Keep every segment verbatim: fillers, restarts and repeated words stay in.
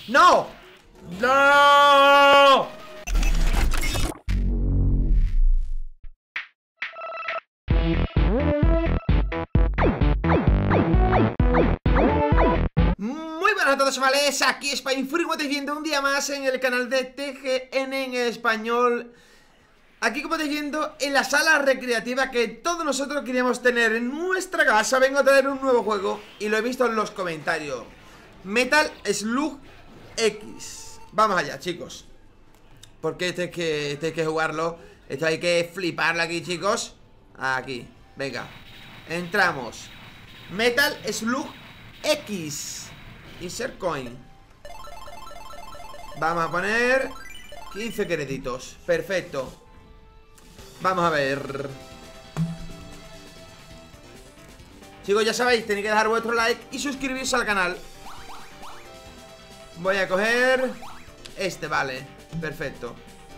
¡No! ¡No! Muy buenas a todos, chavales, aquí Spainfury, como estáis viendo un día más en el canal de T G N en español. Aquí, como estáis viendo, en la sala recreativa que todos nosotros queríamos tener en nuestra casa, vengo a traer un nuevo juego y lo he visto en los comentarios. Metal Slug X. Vamos allá, chicos, porque este hay que, este hay que jugarlo. Esto hay que fliparlo aquí, chicos. Aquí, venga, entramos. Metal Slug X. Insert coin. Vamos a poner quince créditos, perfecto. Vamos a ver. Chicos, ya sabéis, tenéis que dejar vuestro like y suscribirse al canal. Voy a coger este, vale, perfecto.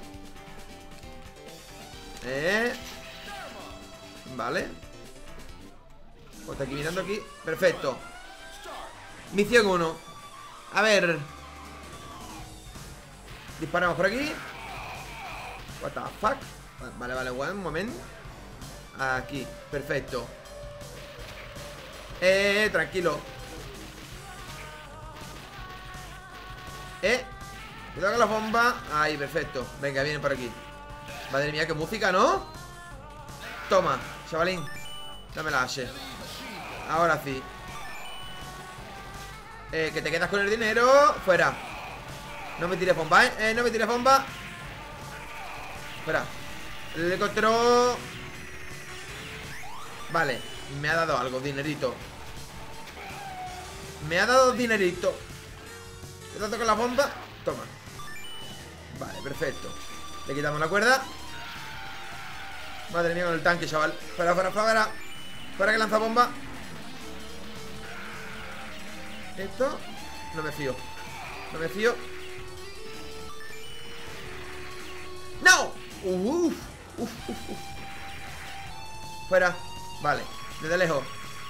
Eh Vale. Pues está aquí mirando aquí, perfecto. Misión uno. A ver. Disparamos por aquí. What the fuck. Vale, vale, one moment. Aquí, perfecto. Eh, tranquilo. Eh, cuidado con la bomba. Ahí, perfecto. Venga, vienen por aquí. Madre mía, qué música, ¿no? Toma, chavalín. Dame la H. Ahora sí. Eh, que te quedas con el dinero. Fuera. No me tires bomba, ¿eh? eh No me tires bomba. Fuera. El helicóptero. Vale, me ha dado algo, dinerito. Me ha dado dinerito. Cuidado con la bomba. Toma. Vale, perfecto. Le quitamos la cuerda. Madre mía, con el tanque, chaval. Fuera, fuera, fuera. Fuera que lanza bomba. Esto. No me fío. No me fío. ¡No! Uf, uf, uf, uf. Fuera. Vale, desde lejos.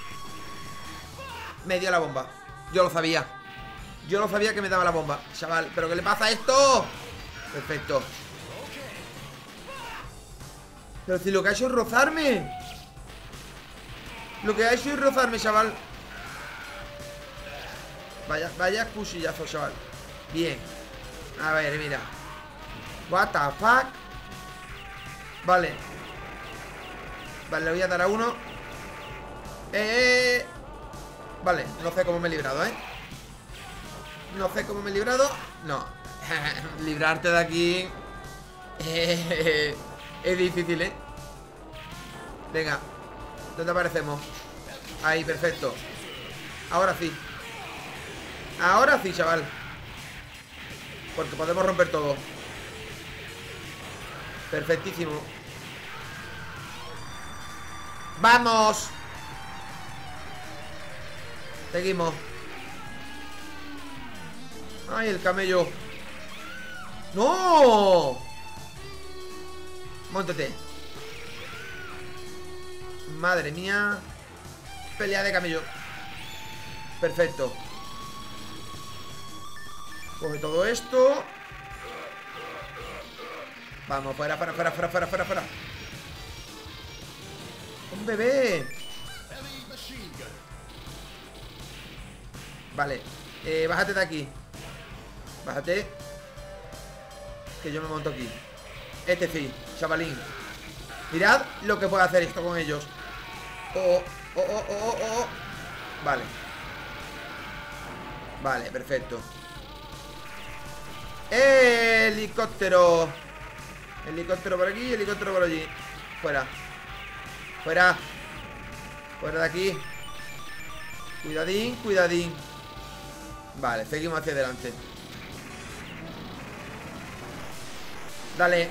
Me dio la bomba. Yo lo sabía. Yo lo sabía que me daba la bomba, chaval. ¿Pero qué le pasa a esto? Perfecto. Pero si lo que ha hecho es rozarme. Lo que ha hecho es rozarme, chaval. Vaya, vaya cuchillazo, chaval. Bien. A ver, mira. What the fuck. Vale. Vale, le voy a dar a uno. Eh Vale, no sé cómo me he librado, ¿eh? No sé cómo me he librado. No. Librarte de aquí eh, es difícil, ¿eh? Venga. ¿Dónde aparecemos? Ahí, perfecto. Ahora sí. Ahora sí, chaval. Porque podemos romper todo. Perfectísimo. ¡Vamos! Seguimos. ¡Ay, el camello! ¡No! Móntate. Madre mía. Pelea de camello. Perfecto. Coge todo esto. Vamos, fuera, fuera, fuera, fuera, fuera, fuera, fuera. ¡Un bebé! Vale, eh, bájate de aquí. Bájate. Que yo me monto aquí. Este sí, chavalín. Mirad lo que puede hacer esto con ellos. Oh, oh, oh, oh, oh, oh. Vale. Vale, perfecto. Helicóptero. Helicóptero por aquí, helicóptero por allí. Fuera. Fuera. Fuera de aquí. Cuidadín, cuidadín. Vale, seguimos hacia adelante. Dale.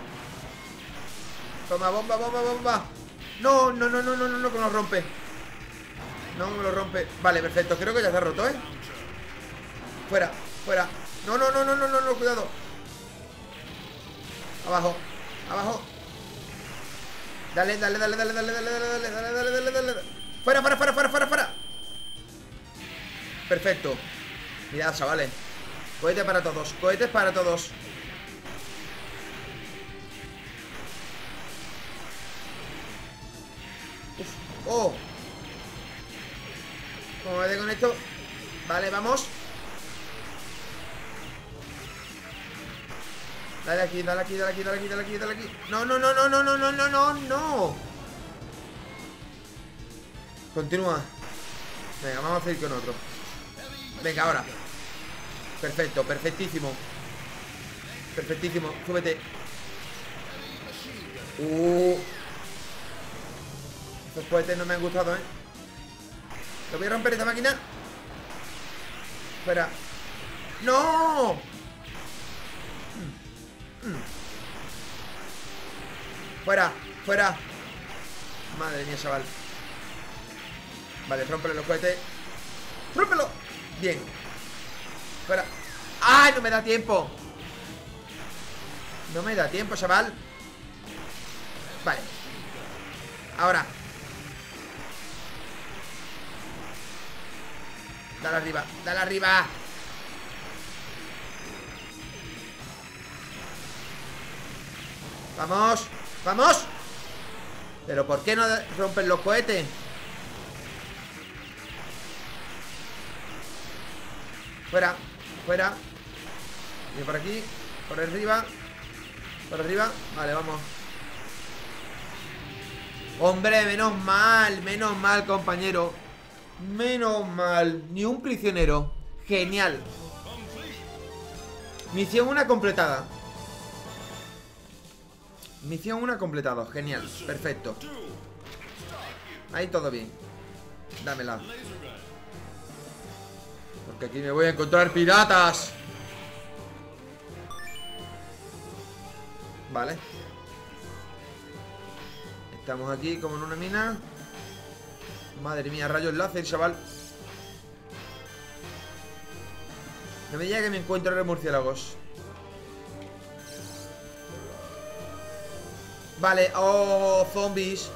Toma, bomba, bomba, bomba. No, no, no, no, no, no, no, que nos rompe. No, me lo rompe. Vale, perfecto, creo que ya se ha roto, ¿eh? Fuera, fuera. No, no, no, no, no, no, no, cuidado. Abajo, abajo. Dale, dale, dale, dale, dale, dale, dale, dale, dale, dale, dale, dale, dale. Fuera, fuera, fuera, fuera, fuera, fuera. Perfecto. Mirad, chavales. Cohete para todos, cohetes para todos. Uf, oh. ¿Cómo me con esto? Vale, vamos. Dale aquí, dale aquí, dale aquí, dale aquí, dale aquí, dale aquí. No, no, no, no, no, no, no, no, no, no. Continúa. Venga, vamos a hacer con otro. Venga, ahora. Perfecto, perfectísimo. Perfectísimo, súbete. Uh. Estos cohetes no me han gustado, ¿eh? Lo voy a romper esta máquina. Fuera. ¡No! Mm. Mm. Fuera, fuera. Madre mía, chaval. Vale, rómpele los cohetes. ¡Rómpelo! Bien. Fuera. ¡Ay! No me da tiempo. No me da tiempo, chaval. Vale. Ahora. Dale arriba, dale arriba. Vamos, vamos. Pero ¿por qué no rompen los cohetes? Fuera, fuera. Y por aquí, por arriba. Por arriba, vale, vamos. Hombre, menos mal, menos mal, compañero. Menos mal. Ni un prisionero. Genial. Misión una completada. Misión una completada, genial, perfecto. Ahí todo bien. Dámela. Porque aquí me voy a encontrar piratas. Vale. Estamos aquí como en una mina. Madre mía, rayos láser, chaval. No me diga que me encuentro en murciélagos. Vale, oh, zombies.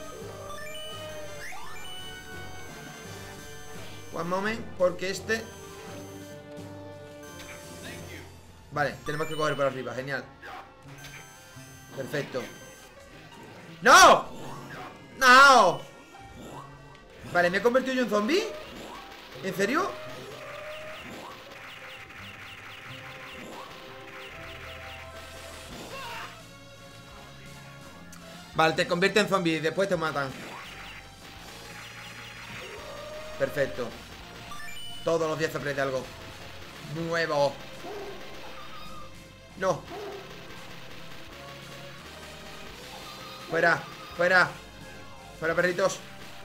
One moment, porque este... Vale, tenemos que coger por arriba, genial. Perfecto. ¡No! ¡No! Vale, ¿me he convertido yo en zombie? ¿En serio? Vale, te convierte en zombie y después te matan. Perfecto. Todos los días se aprende algo nuevo. No. Fuera, fuera. Fuera, perritos.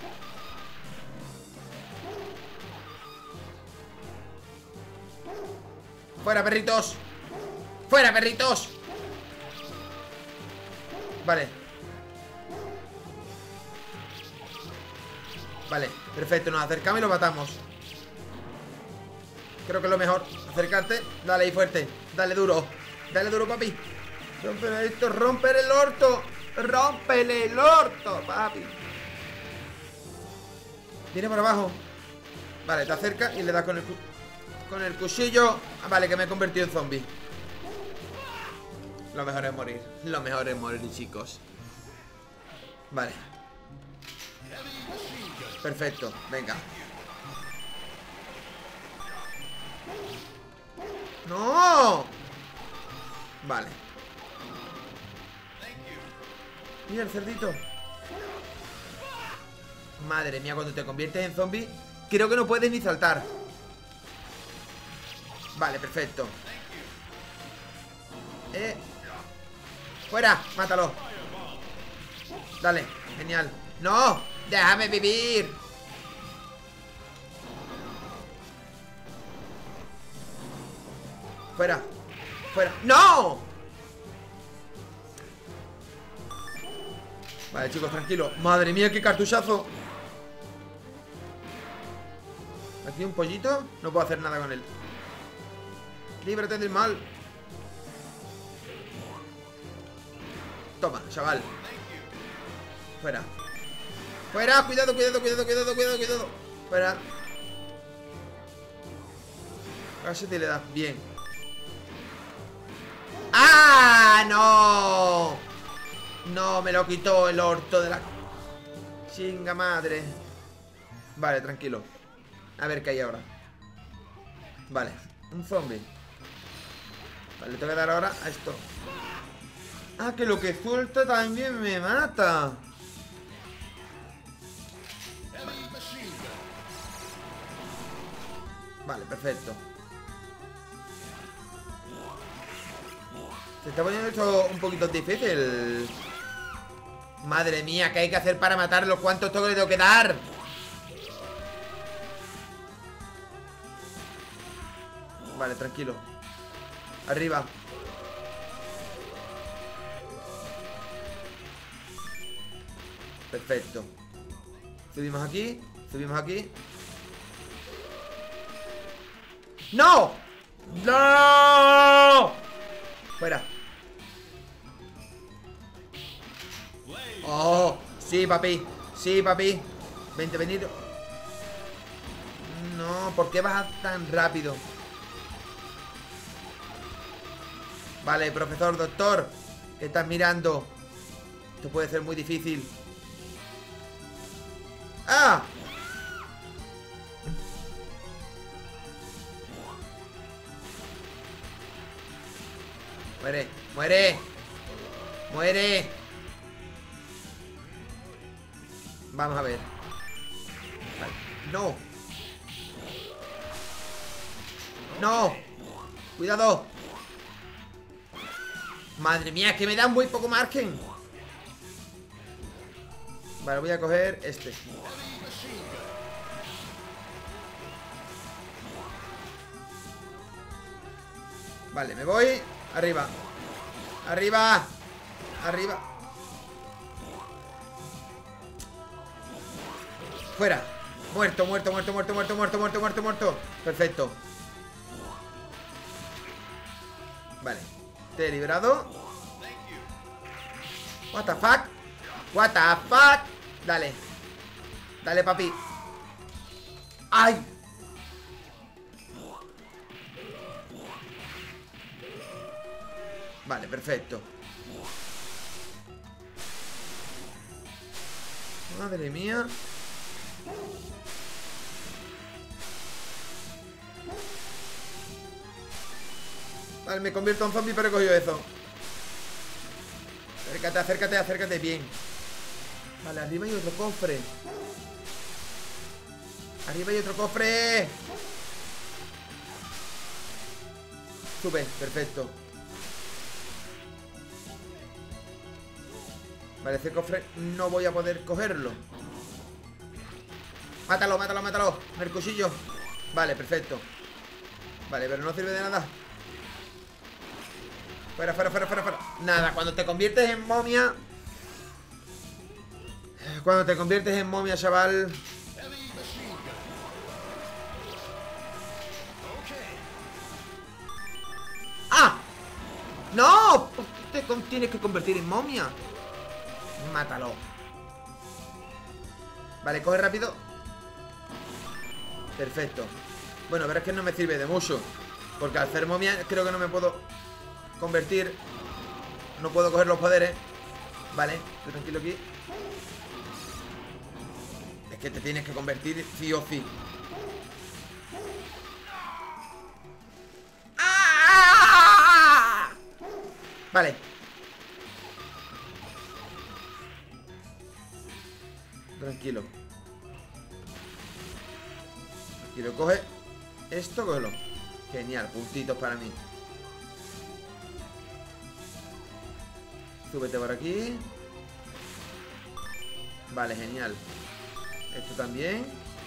Fuera, perritos. Fuera, perritos. Vale. Vale, perfecto, nos acercamos y lo matamos. Creo que es lo mejor. Acercarte, dale ahí fuerte. Dale duro, dale duro, papi. Rómpele esto, rómpele el orto. Rómpele el orto, papi. Viene por abajo. Vale, te acerca y le das con el Con el cuchillo. Ah, vale, que me he convertido en zombie. Lo mejor es morir. Lo mejor es morir, chicos. Vale. Perfecto, venga. ¡No! Vale. Mira el cerdito. Madre mía, cuando te conviertes en zombie, creo que no puedes ni saltar. Vale, perfecto. Eh. ¡Fuera! ¡Mátalo! Dale, genial. ¡No! ¡Déjame vivir! ¡Fuera! ¡Fuera! ¡No! Vale, chicos, tranquilo. Madre mía, qué cartuchazo. Aquí un pollito. No puedo hacer nada con él. Líbrate del mal. Toma, chaval. Fuera. Fuera, cuidado, cuidado, cuidado, cuidado, cuidado, cuidado. Fuera. Casi te le das. Bien. ¡Ah! ¡No! No, me lo quitó el orto de la... Chinga madre. Vale, tranquilo. A ver qué hay ahora. Vale, un zombie. Vale, le tengo que dar ahora a esto. Ah, que lo que suelta también me mata. Vale, perfecto. Se está poniendo esto un poquito difícil. Madre mía, ¿qué hay que hacer para matarlo? ¿Cuántos toques le tengo que dar? Vale, tranquilo. Arriba. Perfecto. Subimos aquí. Subimos aquí. ¡No! ¡No! Fuera. Oh, sí, papi. Sí, papi. Vente, venir. No, ¿por qué vas tan rápido? Vale, profesor, doctor, ¿qué estás mirando? Esto puede ser muy difícil. ¡Ah! Muere, muere. Muere. Vamos a ver. Vale. No. No. Cuidado. Madre mía, que me da muy poco margen. Vale, voy a coger este. Vale, me voy. Arriba. Arriba. Arriba. Fuera. Muerto, muerto, muerto, muerto, muerto, muerto, muerto, muerto, muerto. Perfecto. Vale. Te he liberado. What the fuck. What the fuck. Dale. Dale, papi. ¡Ay! Vale, perfecto. Madre mía. Vale, me convierto en zombie, pero he cogido eso. Acércate, acércate, acércate, bien. Vale, arriba hay otro cofre. Arriba hay otro cofre. Sube, perfecto. Vale, ese cofre no voy a poder cogerlo. Mátalo, mátalo, mátalo. Mercusillo. Vale, perfecto. Vale, pero no sirve de nada. Fuera, fuera, fuera, fuera, fuera. Nada, cuando te conviertes en momia. Cuando te conviertes en momia, chaval. ¡Ah! ¡No! Te tienes que convertir en momia. Mátalo. Vale, coge rápido. Perfecto. Bueno, pero es que no me sirve de mucho, porque al ser momia creo que no me puedo convertir. No puedo coger los poderes. Vale, estoy tranquilo aquí. Es que te tienes que convertir sí o sí. ¡Ah! Vale. Tranquilo. Tranquilo, coge esto, cógelo. Genial, puntitos para mí. Súbete por aquí. Vale, genial. Esto también.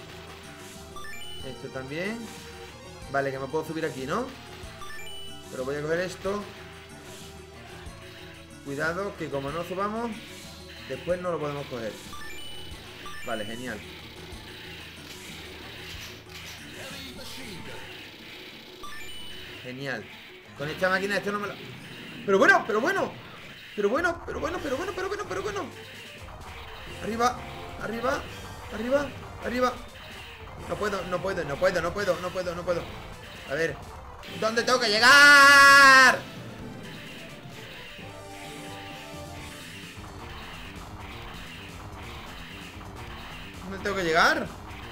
Esto también. Vale, que me puedo subir aquí, ¿no? Pero voy a coger esto. Cuidado, que como no subamos, después no lo podemos coger. Vale, genial. Genial. Con esta máquina esto no me lo... Pero bueno, pero bueno. Pero bueno, pero bueno, pero bueno, pero bueno, pero bueno. Arriba, arriba, arriba, arriba. No puedo, no puedo, no puedo, no puedo, no puedo, no puedo. A ver, ¿dónde tengo que llegar? ¿Dónde tengo que llegar?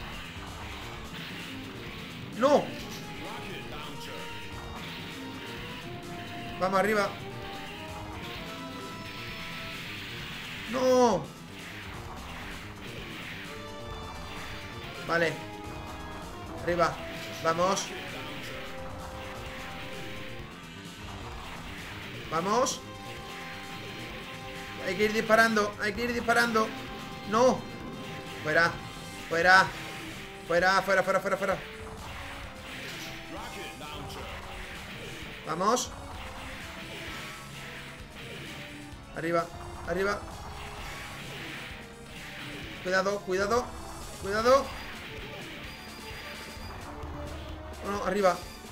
¡No! Vamos arriba. ¡No! Vale. Arriba. Vamos. Vamos. Hay que ir disparando. Hay que ir disparando. ¡No! Fuera. Fuera. Fuera, fuera, fuera, fuera, fuera. Vamos. Arriba, arriba. Cuidado, cuidado. Cuidado. No, no, arriba.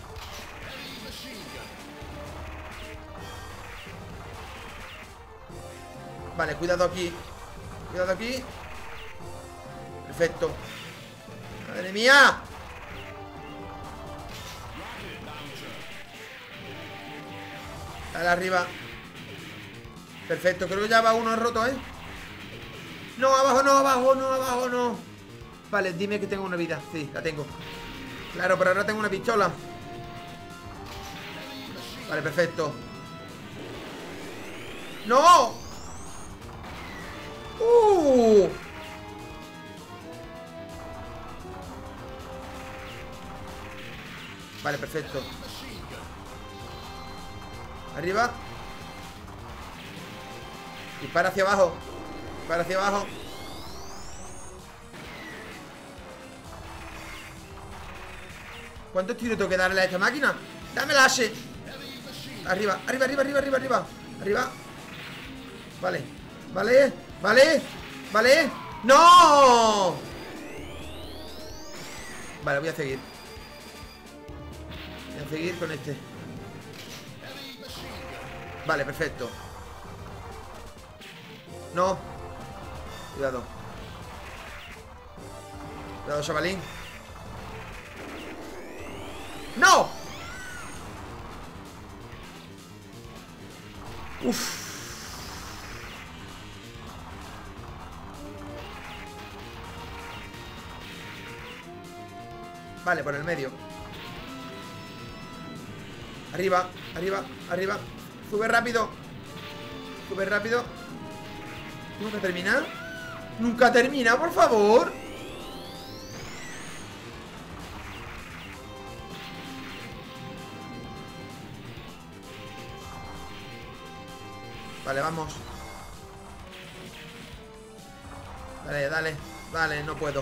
Vale, cuidado aquí. Cuidado aquí. Perfecto. ¡Madre mía! Dale arriba. Perfecto, creo que ya va uno roto, ¿eh? No, abajo no, abajo no, abajo no. Vale, dime que tengo una vida. Sí, la tengo. Claro, pero ahora tengo una pistola. Vale, perfecto. ¡No! ¡Uh! Vale, perfecto. Arriba. Dispara hacia abajo. Dispara hacia abajo. ¿Cuántos tiros tengo que darle a esta máquina? ¡Dame la H! Arriba, arriba, arriba, arriba, arriba, arriba. Arriba. Vale, vale, vale, vale. ¡No! Vale, voy a seguir. Voy a seguir con este. Vale, perfecto. No. Cuidado. Cuidado, chavalín. ¡No! Uf. Vale, por el medio. Arriba, arriba, arriba. Sube rápido. Sube rápido. ¿Nunca termina? ¡Nunca termina, por favor! Vale, vamos. Dale, dale. Dale, no puedo.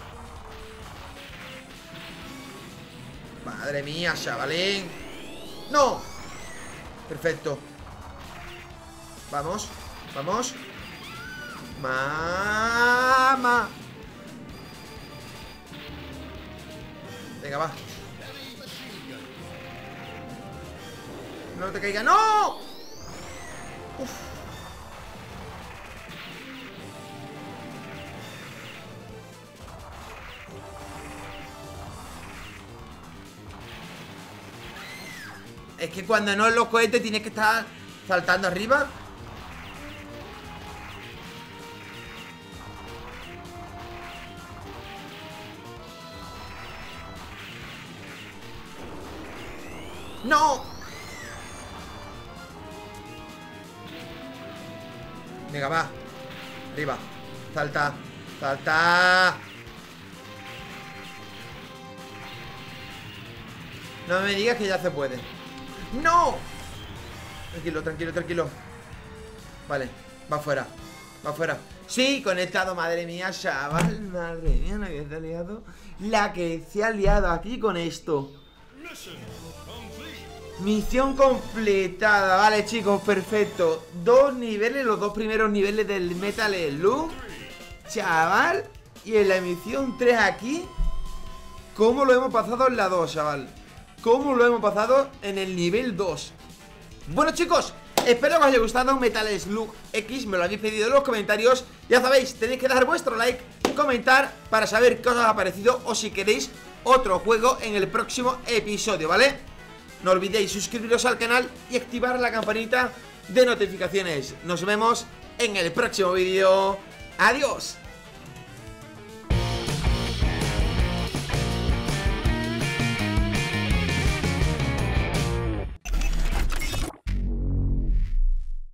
Madre mía, chavalín. ¡No! Perfecto. Vamos, vamos. Mamá. Venga, va. No te caiga. ¡No! Uf. Es que cuando no es los cohetes tienes que estar saltando arriba. ¡No! Venga, va. Arriba. Salta. Salta. No me digas que ya se puede. ¡No! Tranquilo, tranquilo, tranquilo. Vale, va afuera. Va afuera. Sí, conectado, madre mía, chaval. Madre mía, la que se ha liado. La que se ha liado aquí con esto. Misión completada. Vale, chicos, perfecto. Dos niveles, los dos primeros niveles del Metal Slug, chaval. Y en la misión tres aquí, ¿cómo lo hemos pasado en la dos, chaval? ¿Cómo lo hemos pasado en el nivel dos? Bueno, chicos, espero que os haya gustado Metal Slug X. Me lo habéis pedido en los comentarios. Ya sabéis, tenéis que dar vuestro like, comentar para saber qué os ha parecido, o si queréis otro juego en el próximo episodio, ¿vale? No olvidéis suscribiros al canal y activar la campanita de notificaciones. Nos vemos en el próximo vídeo. ¡Adiós!